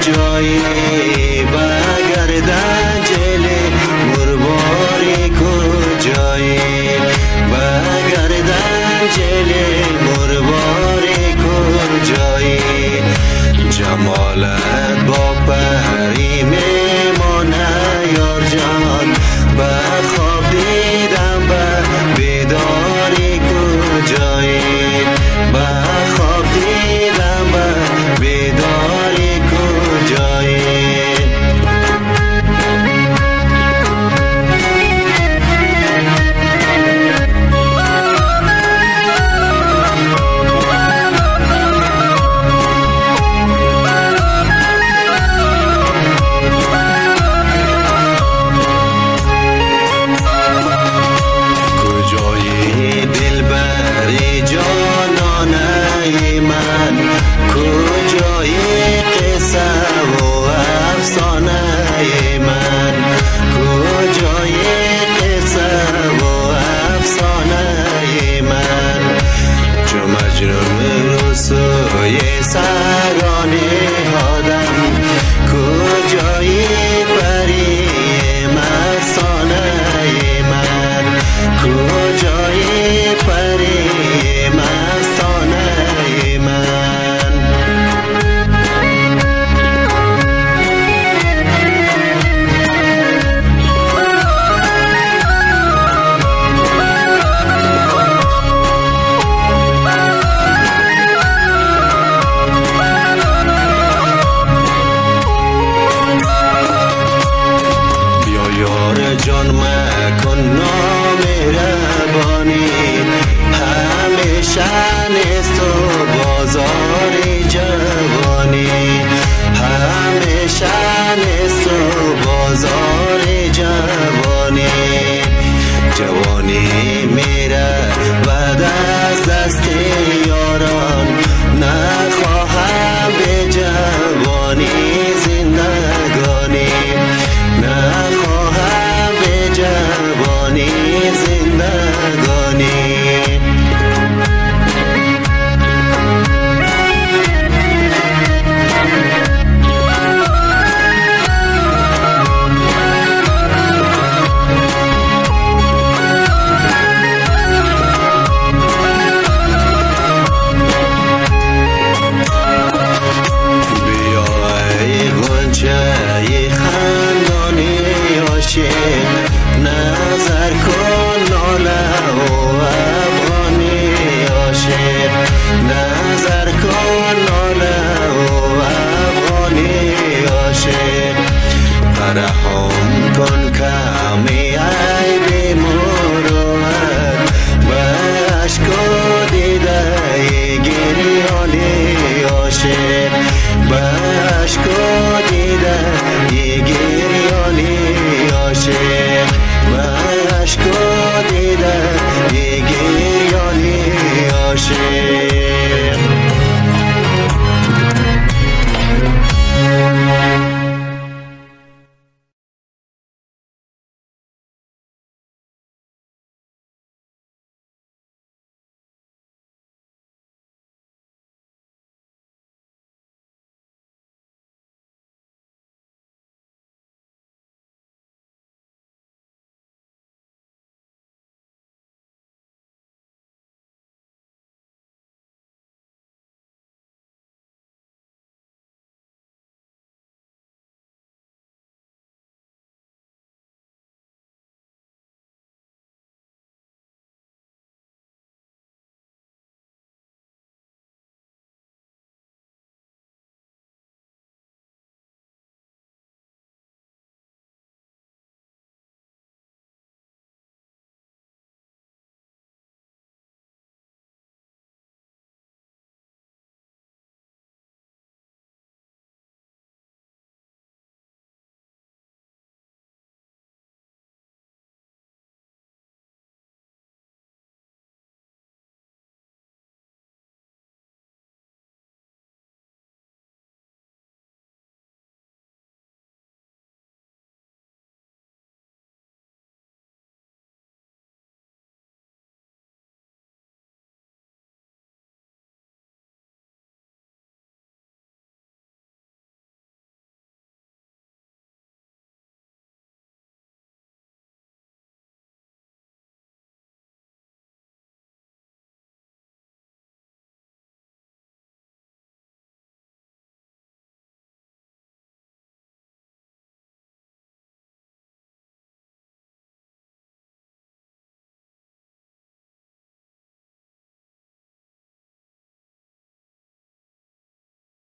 کجایی بگردن جل مرباری کجایی بگردن جل مرباری کجایی جمالت با پری میمانه یار جان بخواب دیدم بیداری کجایی بخواب دیدم بیداری کجایی کجایی دلبر جانانه من کجایی قصه و افسانه من کجایی قصه و افسانه من چو مجنون رسوی سرانه آدم کجایی پری مستانه من کجایی پری مستانه من بیا یار جان مکن نامهربانی همیشه نیست و بازار جوانی همیشه نیست و بازار جوانی جوانی میره بعد از دست یاران نخواهم به جوانی زندگانی نخواهم به جوانی زندگانی نظر کن ناله و افغانی عاشق نظر کن ناله و افغانی عاشق ترحم کن کمی عیب مروت بشک و دیده گریانی عاشق بشک